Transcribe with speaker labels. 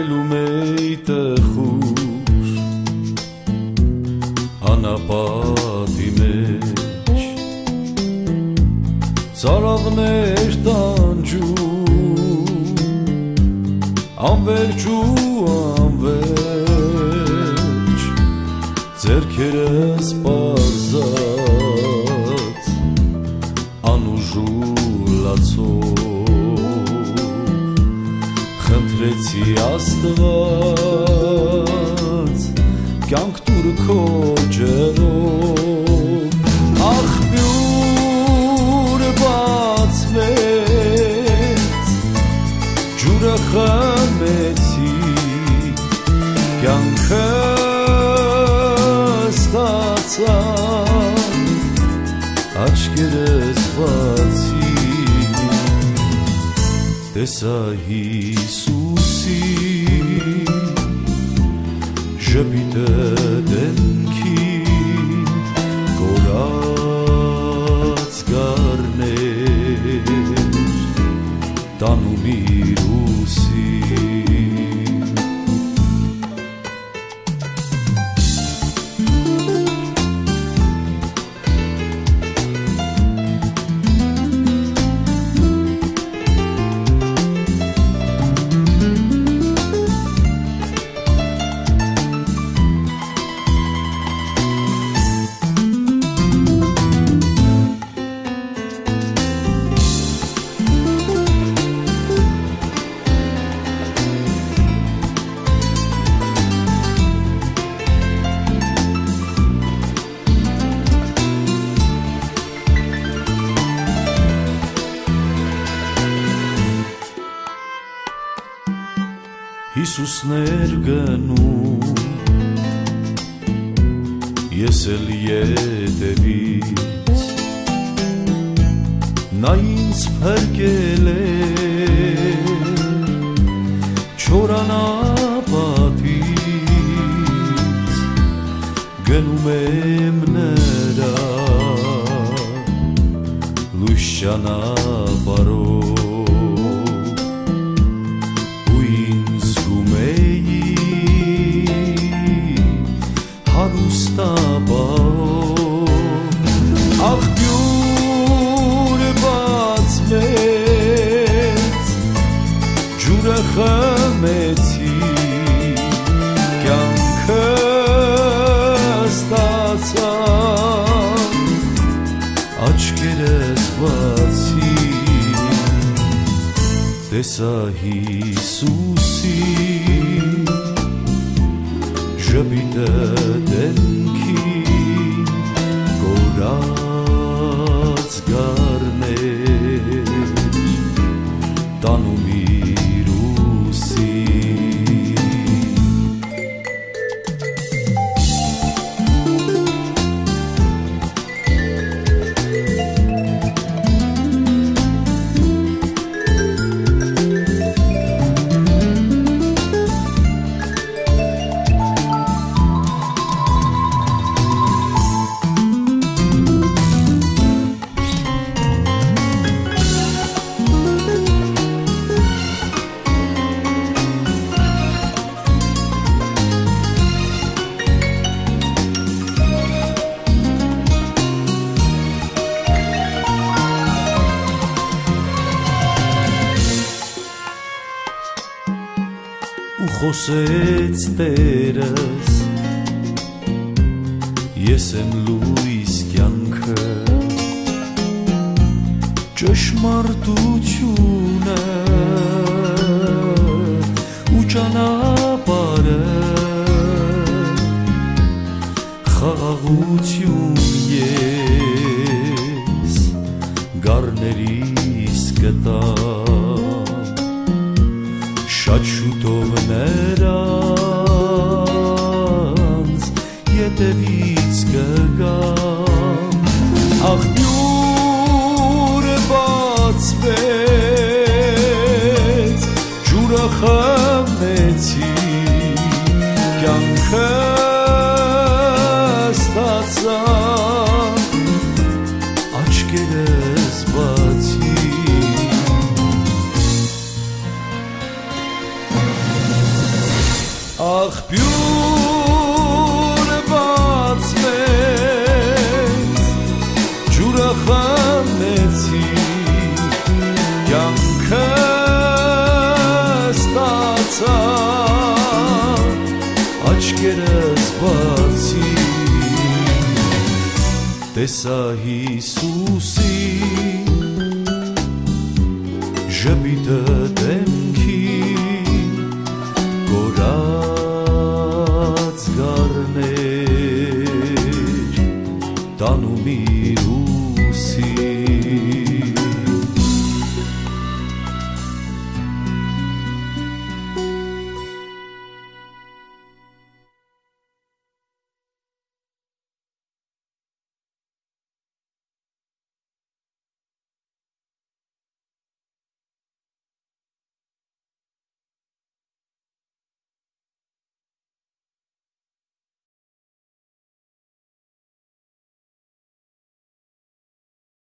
Speaker 1: Խմելու մեի տխուր անապատի մեջ ծարավներ տանջում անվերջ ու անվերջ ձեռքերս պարզած անուժու լացով խնդրեցի Աստված կյանք տուր քո ջերով աղբյուր բացվեց ջուրը խմեցի կյանքը ստացա աչքերս բացի տեսա Հիսուսի ժպիտը դեմքին կորած գառներ տանում իր ուսին Հիսուսն էր գնում ես էլ ետևից նա ինձ փրկել է չորանապատից գնում եմ նրա լույս ճանապարհով աղբյուր բացվեց ջուրը խմեցի կյանքը ստացա աչքերս բացի տեսա Հիսուսի ժպիտը դեմքին կորած գառներ տանում իր ուսին խոսեց Տերս ես եմ լույս կյանքը ճշմարտությունը ու ճանապարհը խաղաղություն ես գառներիս գտա շատ շուտով նրանց ետևից կգամ աղբյուր բացվեց ջուրը խմեցի կյանքը ստացա աչքերս բացի աղբյուր բացվեց, ջուրը խմեցի, կյանքը ստացա, աչքերս բացի, տեսա Հիսուսի ժպիտը դեմ